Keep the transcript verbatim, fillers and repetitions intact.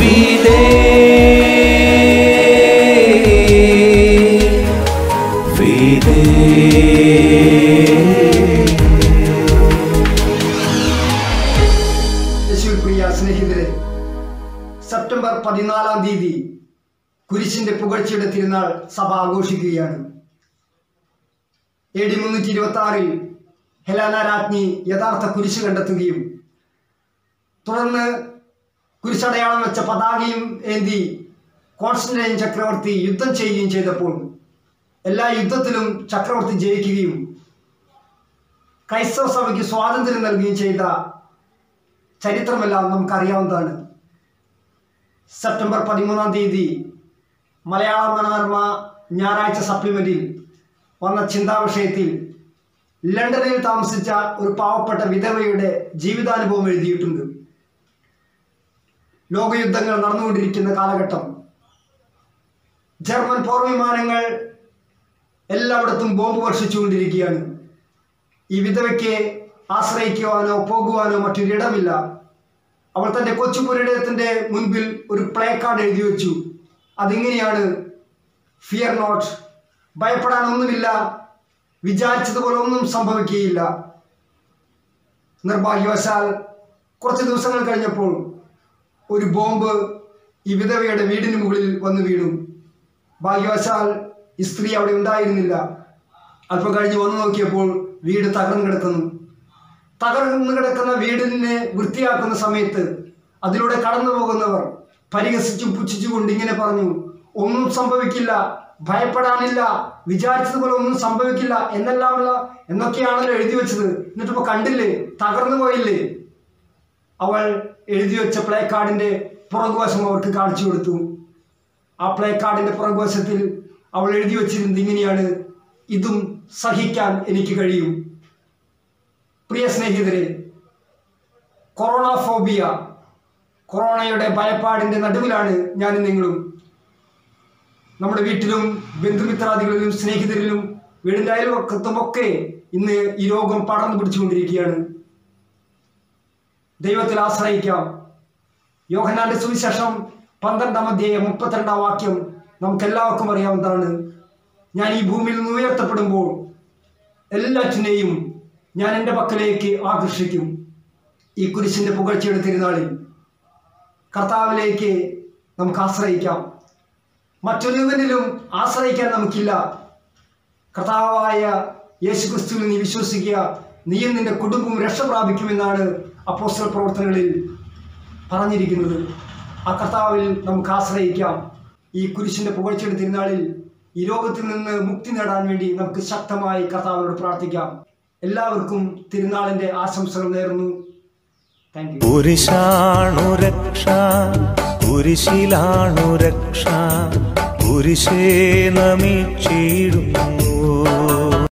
ഫിദേ ഫിദേ. യേശുവിൽ പ്രിയ സ്നേഹിതരെ, സെപ്റ്റംബർ പതിനാലാം തീയതി കുരിശിന്റെ പുകഴ്ചയുടെ തിരുനാൾ സഭ ആഘോഷിക്കുകയാണ്. എ ഡി മുന്നൂറ്റി ഇരുപത്തി ആറിൽ ഹെലാന രാജ്ഞി യഥാർത്ഥ കുരിശ് കണ്ടെത്തുകയും തുടർന്ന് കുരിശടയാളം വെച്ച പതാകയും ഏന്തി കോൺസ്റ്റന്റൈൻ ചക്രവർത്തി യുദ്ധം ചെയ്യുകയും ചെയ്തപ്പോൾ എല്ലാ യുദ്ധത്തിലും ചക്രവർത്തി ജയിക്കുകയും ക്രൈസ്തവ സഭയ്ക്ക് സ്വാതന്ത്ര്യം നൽകുകയും ചെയ്ത ചരിത്രമെല്ലാം നമുക്കറിയാവുന്നതാണ്. സെപ്റ്റംബർ പതിമൂന്നാം തീയതി മലയാള മനോരമ ഞായറാഴ്ച സപ്ലിമെന്റിൽ വന്ന ചിന്താവിഷയത്തിൽ ലണ്ടനിൽ താമസിച്ച ഒരു പാവപ്പെട്ട വിധവയുടെ ജീവിതാനുഭവം എഴുതിയിട്ടുണ്ട്. ലോകയുദ്ധങ്ങൾ നടന്നുകൊണ്ടിരിക്കുന്ന കാലഘട്ടം, ജർമ്മൻ പോർവിമാനങ്ങൾ എല്ലായിടത്തും ബോംബ് വർഷിച്ചുകൊണ്ടിരിക്കുകയാണ്. ഈ വിധവയ്ക്ക് ആശ്രയിക്കുവാനോ പോകുവാനോ മറ്റൊരിടമില്ല. അവൾ തൻ്റെ കൊച്ചുപുരയിടത്തിൻ്റെ മുൻപിൽ ഒരു പ്ലേ കാർഡ് എഴുതി വെച്ചു. അതിങ്ങനെയാണ്: ഫിയർ നോട്ട്, ഭയപ്പെടാനൊന്നുമില്ല, വിചാരിച്ചതുപോലെ ഒന്നും സംഭവിക്കുകയില്ല. നിർഭാഗ്യവശാൽ കുറച്ച് ദിവസങ്ങൾ കഴിഞ്ഞപ്പോൾ ഒരു ബോംബ് ഈ വിധവയുടെ വീടിന് മുകളിൽ വന്ന് വീണു. ഭാഗ്യവശാൽ ഈ സ്ത്രീ അവിടെ ഉണ്ടായിരുന്നില്ല. അല്പം കഴിഞ്ഞ് വന്നു നോക്കിയപ്പോൾ വീട് തകർന്നു കിടക്കുന്നു. തകർന്നു കിടക്കുന്ന വീടിനെ വൃത്തിയാക്കുന്ന സമയത്ത് അതിലൂടെ കടന്നു പോകുന്നവർ പരിഹസിച്ചും പുച്ഛിച്ചുകൊണ്ട് ഇങ്ങനെ പറഞ്ഞു: ഒന്നും സംഭവിക്കില്ല, ഭയപ്പെടാനില്ല, വിചാരിച്ചതുപോലെ ഒന്നും സംഭവിക്കില്ല എന്നെല്ലാമല്ല എന്നൊക്കെയാണല്ലോ എഴുതി വെച്ചത്. എന്നിട്ടിപ്പോൾ കണ്ടില്ലേ, തകർന്നു പോയില്ലേ. അവൾ എഴുതി വെച്ച പ്ലേ കാർഡിൻ്റെ പുറകുവശം അവർക്ക് കാണിച്ചു കൊടുത്തു. ആ പ്ലേ കാർഡിൻ്റെ പുറകുവശത്തിൽ അവൾ എഴുതി വെച്ചിരുന്നത് ഇങ്ങനെയാണ്: ഇതും സഹിക്കാൻ എനിക്ക് കഴിയും. പ്രിയ സ്നേഹിതരെ, കൊറോണ ഫോബിയ, കൊറോണയുടെ ഭയപ്പാടിൻ്റെ നടുവിലാണ് ഞാനും നിങ്ങളും. നമ്മുടെ വീട്ടിലും ബന്ധുമിത്രാദികളിലും സ്നേഹിതരിലും വീടിൻ്റെ അയൽവക്കത്തുമൊക്കെ ഇന്ന് ഈ രോഗം പടർന്നു പിടിച്ചുകൊണ്ടിരിക്കുകയാണ്. ദൈവത്തിൽ ആശ്രയിക്കാം. യോഹന്നാന്റെ സുവിശേഷം പന്ത്രണ്ടാം അധ്യായം മുപ്പത്തിരണ്ടാം വാക്യം നമുക്കെല്ലാവർക്കും അറിയാവുന്നതാണ്: ഞാൻ ഈ ഭൂമിയിൽ നിന്ന് ഉയർത്തപ്പെടുമ്പോൾ എല്ലാറ്റിനെയും ഞാൻ എൻ്റെ പക്കലേക്ക് ആകർഷിക്കും. ഈ കുരിശിൻ്റെ പുകഴ്ചയുടെ തിരുനാളിൽ കർത്താവിലേക്ക് നമുക്ക് ആശ്രയിക്കാം. മറ്റൊരുവനിലും ആശ്രയിക്കാൻ നമുക്കില്ല. കർത്താവായ യേശു ക്രിസ്തുവിൽ നീ വിശ്വസിക്കുക, നീയും നിന്റെ കുടുംബവും രക്ഷ പ്രാപിക്കുമെന്നാണ് അപ്പോസ്തല പ്രവർത്തനങ്ങളിൽ പറഞ്ഞിരിക്കുന്നത്. ആ കർത്താവിൽ നമുക്ക് ആശ്രയിക്കാം. ഈ കുരിശിൻ്റെ പുകഴ്ചയുടെ തിരുനാളിൽ ഈ രോഗത്തിൽ നിന്ന് മുക്തി നേടാൻ വേണ്ടി നമുക്ക് ശക്തമായി കർത്താവിനോട് പ്രാർത്ഥിക്കാം. എല്ലാവർക്കും തിരുനാളിൻ്റെ ആശംസകൾ നേർന്നു. Thank you. കുരിശാണു രക്ഷ, കുരിശിലാണു രക്ഷ, കുരിശേ നമിച്ചിടുന്നു.